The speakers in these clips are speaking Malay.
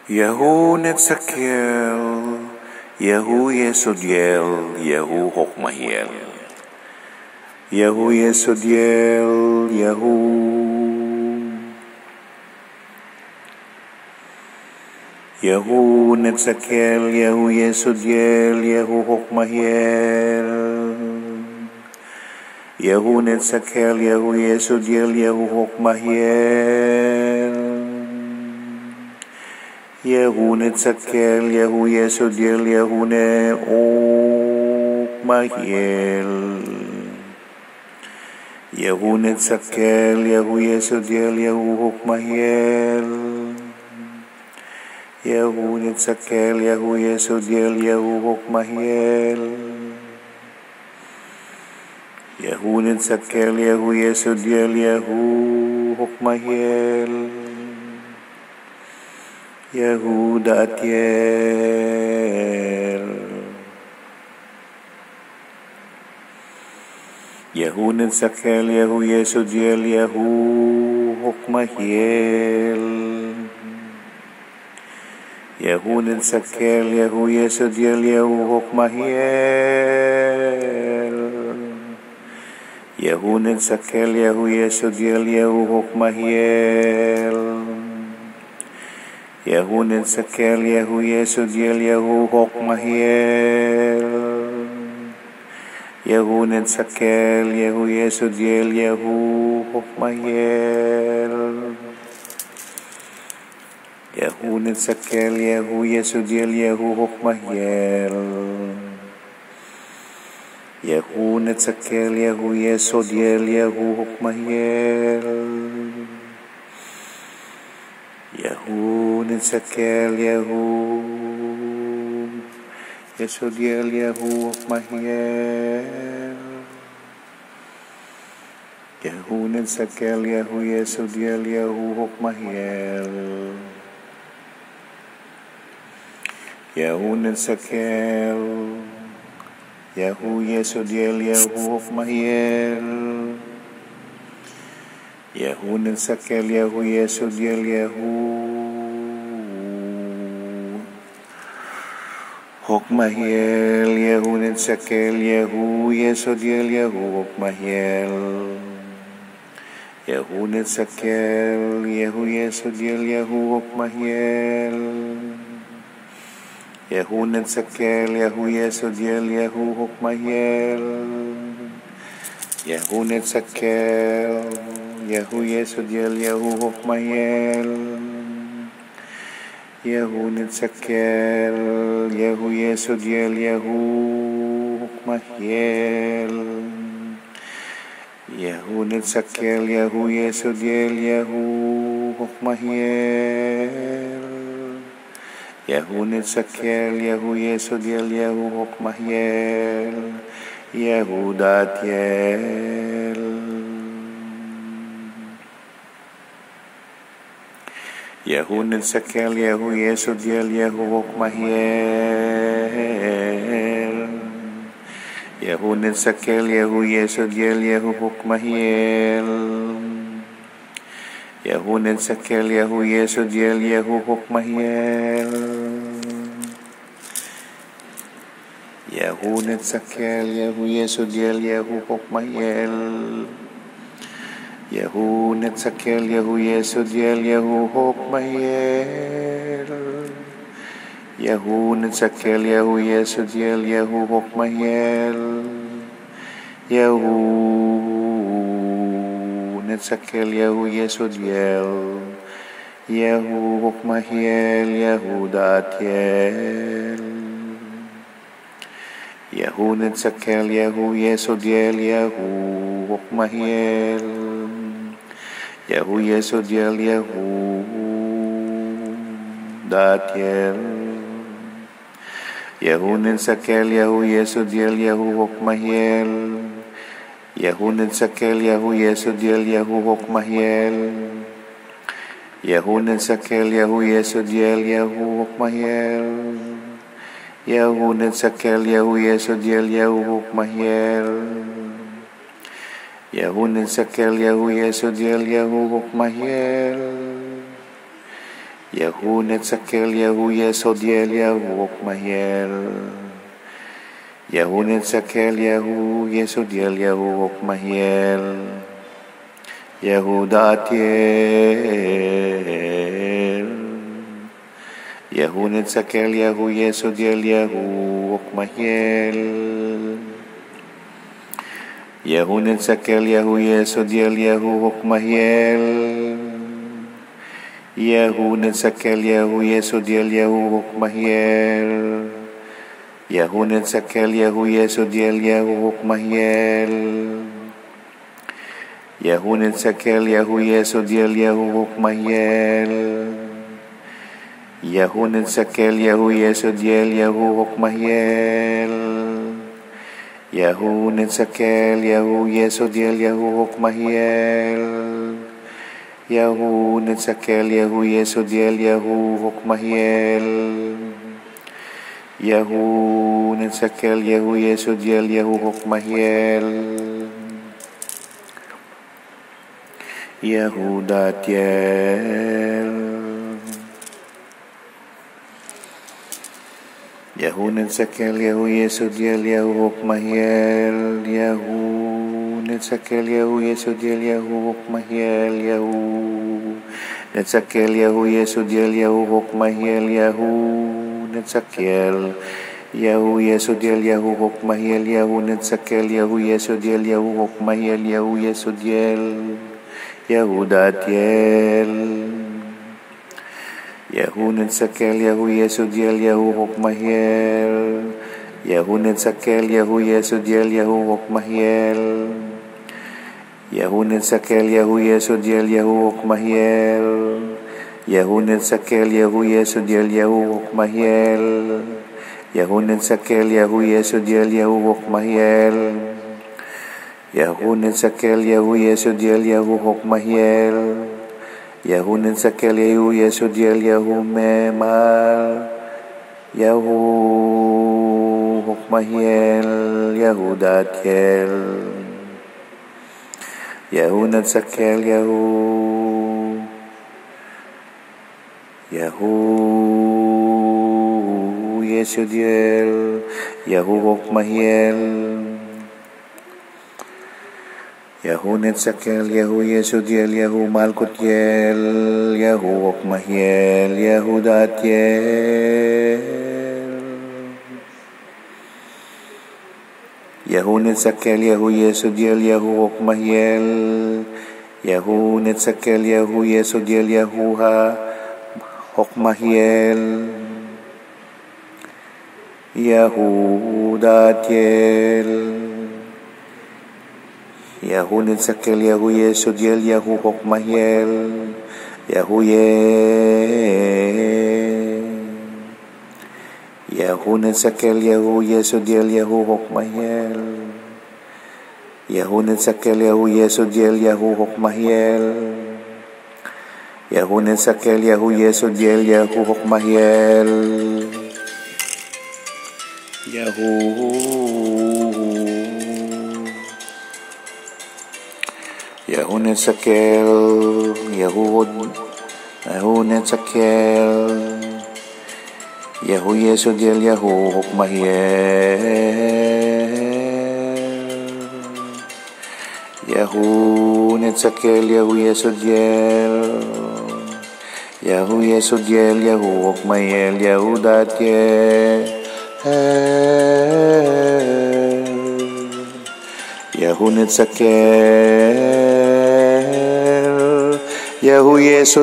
Yahu Netzakel, Yahu Yesodiel, Yahu Hokmahiel, Yahu Yesodiel, Yahu Netzakel, Yahu Yesodiel, Yahu Hokmahiel, Yahu Netzakel, Yahu Yesodiel, Yahu Hokmahiel, Yahu Netzakel, Yahu Yesodiel, Yahu Hokmahiel, Yahu Netzakel, Yahu Yesodiel, Yahu Hokmahiel, Yahu Netzakel, Yahu Yesodiel, Yahu Hokmahiel, Yahu Netzakel, Yahu Yesodiel, Yahu Hokmahiel, Yahu Da'atiel, Yahu Netzakel, Yahu Yesodiel, Yahu Hokmahiel, Yahu Netzakel, Yahu Yesodiel, Yahu Hokmahiel, Yahu Netzakel, Yahu Yesodiel, Yahu Hokmahiel, Yahu Netzakel, Yahu Yesodiel, Yahu Hokmahiel, Yahu Netzakel, Yahu Yesodiel, Yahu Hokmahiel, Yahu Netzakel, Yahu Yesodiel, Yahu Hokmahiel, Yahu Netzakel, Yahu Yesodiel, Yahu Hokmahiel, Yahu Netzakel, Yahu Yesodiel, Yahu Hokmahiel, Yahu Netzakel, Yahu Yesodiel, Yahu Hokmahiel, Yahu Netzakel, Yahu Yesodiel, Yahu Hokmahiel, Yahu Netzakel, Yahu Yesodiel, Yahu Hokmahiel, Yahu Netzakel, Yahu Yesodiel, Yahu Hokmahiel, Yahu Netzakel, Yahu Yesodiel, Yahu Hokmahiel, Yahu Netzakel, Yahu Yesodiel, Yahu Hokmahiel, Yahu Netzakel, Yahu Yesodiel, Yahu Hokmahiel, Yahu Netzakel, Yahu Yesodiel, Yahu Hokmahiel, Yahu Netzakel, Yahu Yesodiel, Yahu Hokmahiel, Yahu Netzakel, Yahu Yesodiel, Yahu Hokmahiel, Yahu Da'atiel, Yahu Netzakel, Yahu Yesodiel, Yahu Hokmahiel, Yahu Netzakel, Yahu Yesodiel, Yahu Hokmahiel, Yahu Netzakel, Yahu Yesodiel, Yahu Hokmahiel, Yahu Netzakel, Yahu Yesodiel, Yahu Hokmahiel, Yahu Netzakel, Yahu Yesodiel, Yahu Hokmahiel, Yahu Netzakel, Yahu Yesodiel, Yahu Hokmahiel, Yahu Netzakel, Yahu Yesodiel, Yahu Hokmahiel, Yahu Da'atiel, Yahu Netzakel, Yahu Yesodiel, Yahu Hokmahiel, Yahu Yesodiel, Yahu Da'atiel, Yahu Netzakel, Yahu Yesodiel, Yahu Hokmahiel, Yahu Netzakel, Yahu Yesodiel, Yahu Hokmahiel, Yahu Netzakel, Yahu Yesodiel, Yahu Hokmahiel, Yahu Netzakel, Yahu Yesodiel, Yahu Hokmahiel, Yahu Netzakel, Yahu Yesodiel, Yahu Hokmahiel, Yahu Netzakel Yahu Yesodiel Yahu Hokmahiel. Yahu Netzakel Yahu Yesodiel Yahu Hokmahiel. Yahu Datiel. Yahu Netzakel Yahu Yesodiel Yahu Hokmahiel. Yahu Netzakel Yahu Yesodiel Yahu Hokmahiel. Yahu Netzakel Yahu Yesodiel Yahu Hokmahiel. Yahu Netzakel Yahu Yesodiel Yahu Hokmahiel. Yahu Netzakel Yahu Yesodiel Yahu Hokmahiel. Yahu Netzakel Yahu Yesodiel Yahu Hokmahiel. Yahu Netzakel Yahu Yesodiel Yahu Hokmahiel. Yahu Netzakel Yahu Yesodiel Yahu Hokmahiel. Yahu Netzakel Yahu Yesodiel Yahu Hokmahiel. Yahu Datiel. Yahu Netzakel Yahu Yesodiel Yahu Hokmahiel. Yahu Netzakel Yahu Yesodiel Yahu Hokmahiel. Yahu Netzakel Yahu Yesodiel Yahu Hokmahiel. Yahu Netzakel Yahu Yesodiel Yahu Hokmahiel. Yahu Netzakel Yahu Yesodiel Yahu Hokmahiel. Yahu Yesodiel Yahu Datiel. Yahu Netzakel Yahu Yesodiel Yahu Hokmahiel. Yahu Netzakel Yahu Yesodiel Yahu Hokmahiel. Yahu Netzakel Yahu Yesodiel Yahu Hokmahiel. Yahu Netzakel Yahu Yesodiel Yahu Hokmahiel. Yahu Netzakel Yahu Yesodiel Yahu Hokmahiel. Yahu Netzakel Yahu Yesodiel Yahu Hokmahiel. Yahu Netzakel Yahu Yesodiel Yahu Memal. Yahu Hokmahiel. Yahu Datiel. Yahu Netzakel Yahu Yesodiel Yahu Hokmahiel. Yahu Netzakel Yahu Yesodiel Yahu Malkutiel. Yahu Hokmahiel. Yahu Datiel. Yahu Netzakel Yahu Yesodiel Yahu Hokmahiel. Yahu Netzakel Yahu Yesodiel Yahu Hokmahiel. Yahu Datiel. Yahu Netzakel Yahu Yesodiel Yahu Hokmahiel. Yahu Yahu Netzakel Yahu Yesodiel Yahu Hokmahiel. Yahu Netzakel Yahu Yesodiel Yahu Hokmahiel. Yahu Netzakel Yahu Yesodiel Yahu Hokmahiel. Yahu Netzakel Yahu Netzakel Yahu Yesodiel Yahu Hokmahiel. Yahu Netzakel Yahu Yesodiel Yahu Hokmahiel. Yahu Datiel. Yahu Netzakel Yahu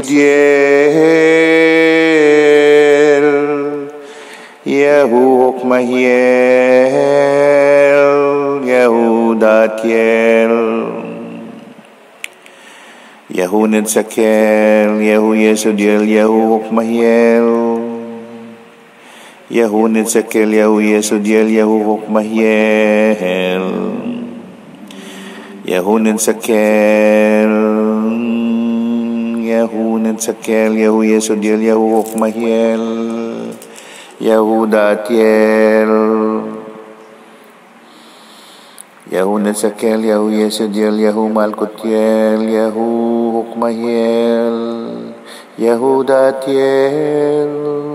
Yesodiel Yahu Hokmahiel. Yahu Datiel. Yahu Netzakel Yahu Yesodiel Yahu Hokmahiel. Yahu Netzakel Yahu Yesodiel Yahu Hokmahiel. Yahu Netzakel Yahu Yesodiel Yahu Hokmahiel. Yahu Datiel. Yahu Netzakel Yahu Yesodiel Yahu Malkutiel. Yahu Hokmahiel. Yehudatiel,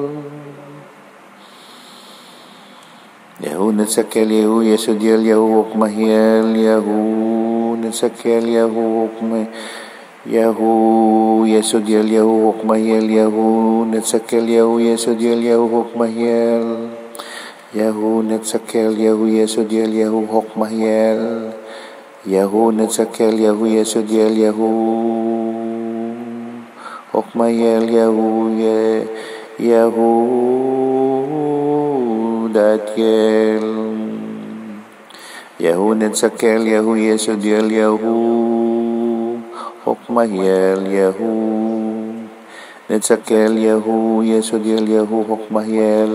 Yahu Netzakel, Yahu Yesodiel, Yahu Hokmahiel, Yahu Netzakel, Yahu Hokmahiel, Yahu Yesodiel, Yahu Hokmahiel, Yahu Netzakel, Yahu Yesodiel, Yahu Hokmahiel, Yahu Netzakel, Yahu Yesodiel, Yahu Hokmahiel, Yahu Netzakel, Yahu Yesodiel, Yahu Hokmahiel, Yahu Datiel, Yahu Netzakel, Yahu Yesodiel, Yahu Hokmahiel, Yahu Netzakel, Yahu Yesodiel, Yahu Hokmahiel,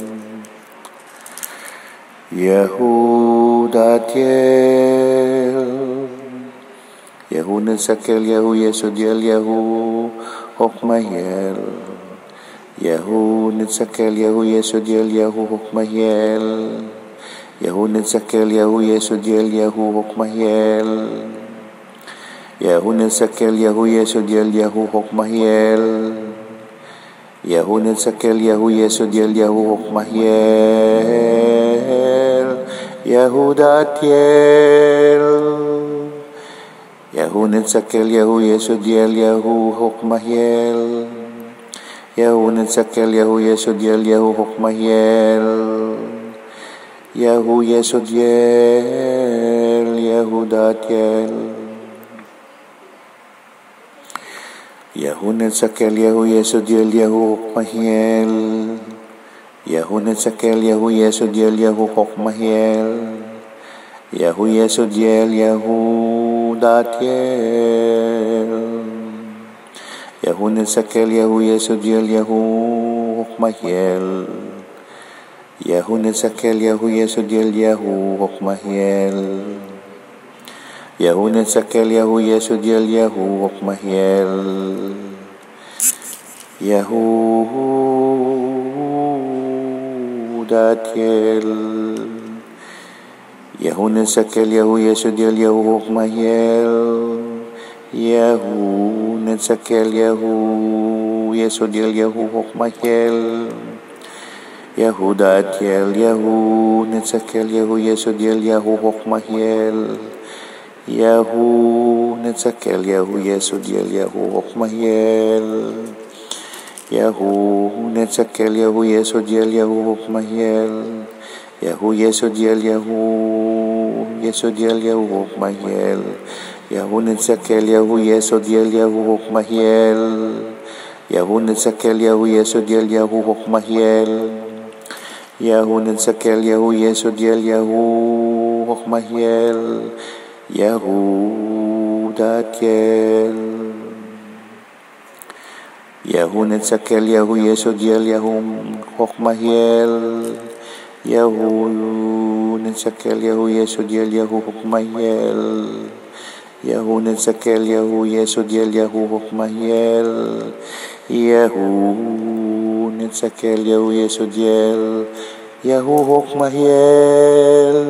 Yahu Datiel, Yahu Netzakel, Yahu Yesodiel, Yahu Hokmahiel, Yahu Netzakel, Yahu Yesodiel, Yahu Hokmahiel, Yahu Netzakel, Yahu Yesodiel, Yahu Hokmahiel, Yahu Netzakel, Yahu Yesodiel, Yahu Hokmahiel, Yahu Netzakel, Yahu Yesodiel, Yahu Hokmahiel, Yahu Datiel, Yahu Netzakel, Yahu Yesodiel, Yahu Hokmahiel, Yahu Netzakel, Yahu Yesodiel, Yahu Hokmahiel, Yahu Yesodiel, Yahu Datiel, Yahu Netzakel, Yahu Yesodiel, Yahu Hokmahiel, Yahu Netzakel, Yahu Yesodiel, Yahu Hokmahiel, Yahu Yesodiel, Yahu Datiel, Yahu Netzakel, Yahu Yesodiel, Yahu Hokmahiel, Yahu Netzakel, Yahu Yesodiel, Yahu Hokmahiel, Yahu Netzakel, Yahu Yesodiel, Yahu Hokmahiel, Yahu Datiel, Yahu Netzakel, Yahu Yesodiel, Yahu Hokmahiel, Yahu Netzakel, Yahu Yesodiel, Yahu Hokmahiel, Yahu Datiel, Yahu Netzakel, Yahu Yesodiel, Yahu Hokmahiel, Yahu Netzakel, Yahu Yesodiel, Yahu Hokmahiel, Yahu Netzakel, Yahu Yesodiel, Yahu Hokmahiel, Yahu Yesodiel, Yahu Yesodiel, Yahu Hokmahiel, Yahu Netzakel, Yahu Yesodiel, Yahu Hokmahiel, Yahu Netzakel, Yahu Yesodiel, Yahu Hokmahiel, Yahu Netzakel, Yahu Yesodiel, Yahu Hokmahiel, Yahu Datiel, Yahu Netzakel, Yahu Yesodiel, Yahu Hokmahiel, Yahu Netzakel, Yahu Yesodiel, Yahu Hokmahiel, Yahu Netzakel, Yahu Yesodiel, Yahu Hokmahiel, Yahu Netzakel, Yahu Yesodiel, Yahu Hokmahiel,